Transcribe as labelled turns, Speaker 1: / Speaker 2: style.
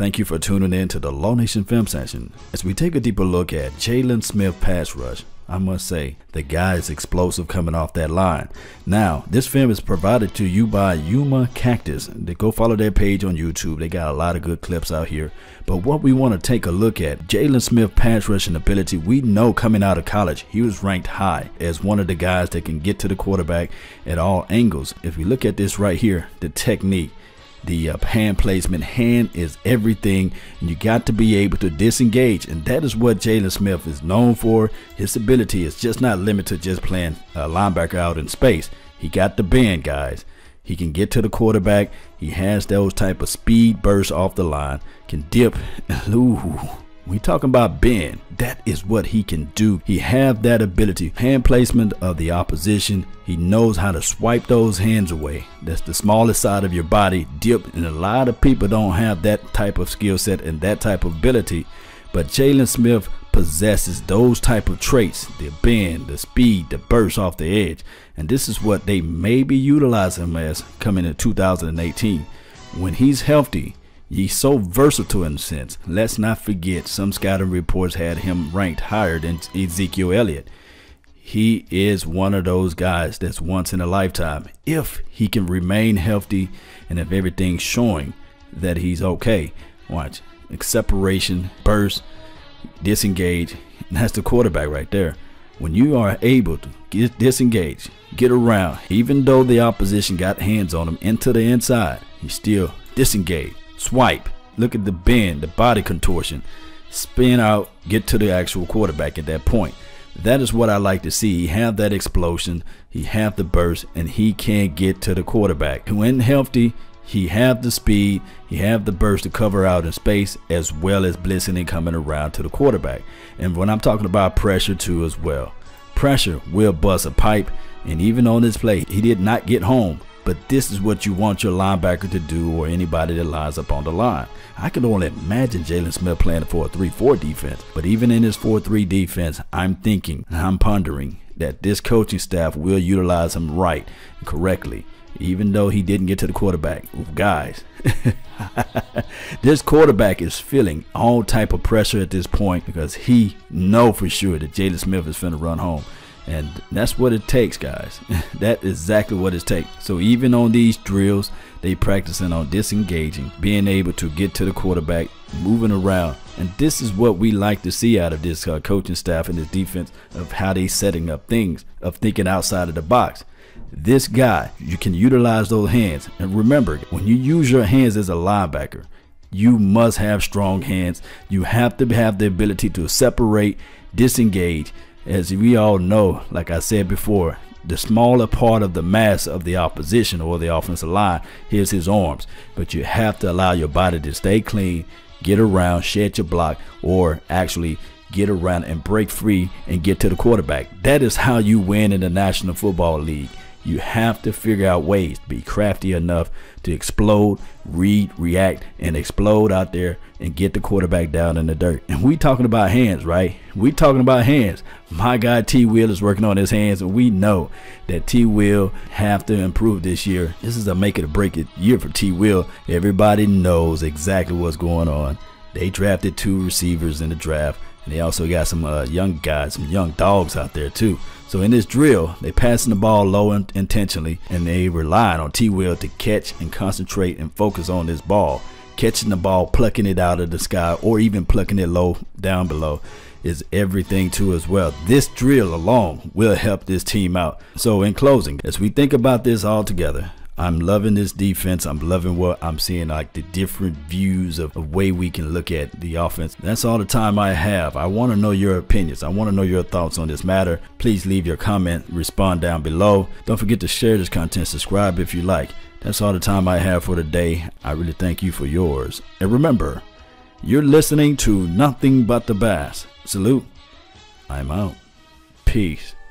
Speaker 1: Thank you for tuning in to the Law Nation Film Session. As we take a deeper look at Jaylon Smith pass rush, I must say, the guy is explosive coming off that line. Now, this film is provided to you by Yuma Cactus. Go follow their page on YouTube. They got a lot of good clips out here. But what we want to take a look at, Jaylon Smith pass rushing ability, we know coming out of college, he was ranked high as one of the guys that can get to the quarterback at all angles. If we look at this right here, the technique, the hand placement, hand is everything. You got to be able to disengage, and that is what Jaylon Smith is known for. His ability is just not limited to just playing linebacker out in space. He got the bend, guys. He can get to the quarterback. He has those type of speed bursts off the line, can dip. Ooh, we talking about bend. That is what he can do. He have that ability. Hand placement of the opposition. He knows how to swipe those hands away. That's the smallest side of your body. Dip, and a lot of people don't have that type of skill set and that type of ability. But Jaylon Smith possesses those type of traits, the bend, the speed, the burst off the edge. And this is what they may be utilizing him as coming in 2018. When he's healthy, he's so versatile in a sense. Let's not forget, some scouting reports had him ranked higher than Ezekiel Elliott. He is one of those guys that's once in a lifetime if he can remain healthy and if everything's showing that he's okay. Watch, separation, burst, disengage, and that's the quarterback right there. When you are able to get disengaged, get around, even though the opposition got hands on him into the inside, he still disengaged. Swipe, look at the bend, the body contortion, spin out, get to the actual quarterback at that point. That is what I like to see. He have that explosion, he have the burst, and he can get to the quarterback. When healthy, he have the speed, he have the burst to cover out in space, as well as blitzing and coming around to the quarterback. And when I'm talking about pressure too as well, pressure will bust a pipe. And even on this play, he did not get home. But this is what you want your linebacker to do, or anybody that lines up on the line. I can only imagine Jaylon Smith playing for a 3-4 defense. But even in his 4-3 defense, I'm thinking and I'm pondering that this coaching staff will utilize him right and correctly, even though he didn't get to the quarterback. Guys, this quarterback is feeling all type of pressure at this point because he know for sure that Jaylon Smith is finna run home. And that's what it takes, guys. That is exactly what it takes. So even on these drills, they practicing on disengaging, being able to get to the quarterback, moving around. And this is what we like to see out of this coaching staff and this defense, of how they setting up things, of thinking outside of the box. This guy, you can utilize those hands. And remember, when you use your hands as a linebacker, you must have strong hands. You have to have the ability to separate, disengage. As we all know, like I said before, the smaller part of the mass of the opposition or the offensive line is his arms. But you have to allow your body to stay clean, get around, shed your block, or actually get around and break free and get to the quarterback. That is how you win in the National Football League. You have to figure out ways to be crafty enough to explode, read, react, and explode out there and get the quarterback down in the dirt. And we talking about hands, right? We talking about hands. My guy T. Will is working on his hands, and we know that T. Will have to improve this year. This is a make it or break it year for T. Will. Everybody knows exactly what's going on. They drafted 2 receivers in the draft, and they also got some young guys, some young dogs out there too. So in this drill, they passing the ball low intentionally, and they relying on T. Will to catch and concentrate and focus on this ball. Catching the ball, plucking it out of the sky, or even plucking it low down below is everything too as well. This drill alone will help this team out. So in closing, as we think about this all together, I'm loving this defense. I'm loving what I'm seeing, like the different views of the way we can look at the offense. That's all the time I have. I want to know your opinions. I want to know your thoughts on this matter. Please leave your comment, respond down below. Don't forget to share this content, subscribe if you like. That's all the time I have for today. I really thank you for yours. And remember, you're listening to Nothing But the Bass. Salute. I'm out. Peace.